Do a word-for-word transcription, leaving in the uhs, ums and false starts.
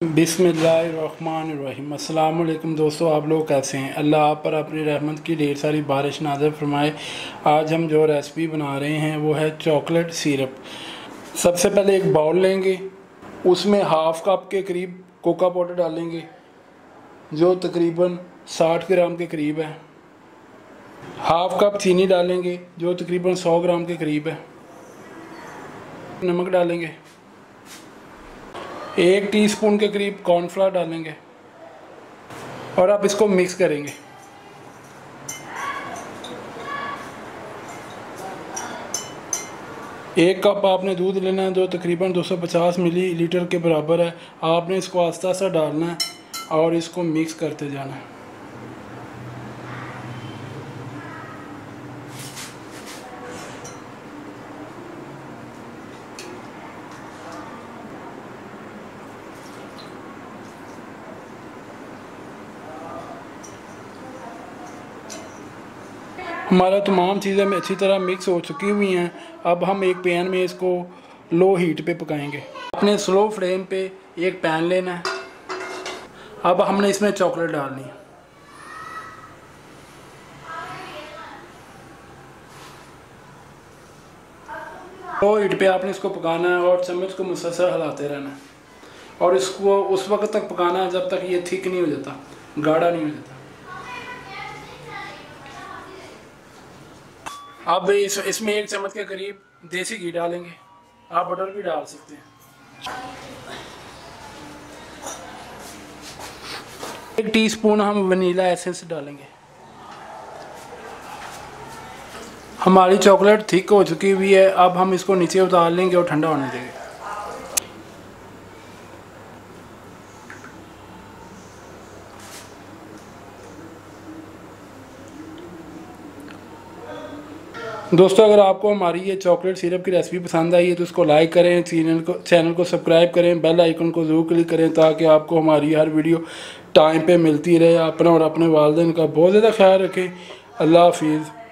बिस्मिल्लाहिर्रहमानिर्रहीम। अस्सलाम वालेकुम दोस्तों, आप लोग कैसे हैं? अल्लाह आप पर अपनी रहमत की ढेर सारी बारिश नाज़िल फरमाए। आज हम जो रेसिपी बना रहे हैं वो है चॉकलेट सिरप। सबसे पहले एक बाउल लेंगे, उसमें हाफ़ कप के करीब कोका पाउडर डालेंगे जो तकरीबन साठ ग्राम के करीब है। हाफ़ कप चीनी डालेंगे जो तकरीबन सौ ग्राम के करीब है। नमक डालेंगे, एक टीस्पून के करीब कॉर्नफ्लावर डालेंगे और आप इसको मिक्स करेंगे। एक कप आपने दूध लेना है जो तकरीबन दो सौ पचास मिलीलीटर के बराबर है। आपने इसको आस्ता आस्ता डालना है और इसको मिक्स करते जाना है। हमारा तमाम चीज़ें में अच्छी तरह मिक्स हो चुकी हुई हैं। अब हम एक पैन में इसको लो हीट पे पकाएंगे। आपने स्लो फ्लेम पे एक पैन लेना है। अब हमने इसमें चॉकलेट डालनी है। लो हीट पे आपने इसको पकाना है और चम्मच को मुसलसल हिलाते रहना है और इसको उस वक्त तक पकाना है जब तक ये थिक नहीं हो जाता, गाढ़ा नहीं हो जाता। अब इस इसमें एक चम्मच के करीब देसी घी डालेंगे, आप बटर भी डाल सकते हैं। एक टीस्पून हम वनीला एसेंस डालेंगे। हमारी चॉकलेट थिक हो चुकी हुई है। अब हम इसको नीचे उतार लेंगे और ठंडा होने देंगे। दोस्तों, अगर आपको हमारी ये चॉकलेट सिरप की रेसिपी पसंद आई है तो इसको लाइक करें, चैनल को चैनल को सब्सक्राइब करें, बेल आइकन को ज़रूर क्लिक करें ताकि आपको हमारी हर वीडियो टाइम पे मिलती रहे। अपना और अपने वालिदैन का बहुत ज़्यादा ख्याल रखें। अल्लाह हाफिज़।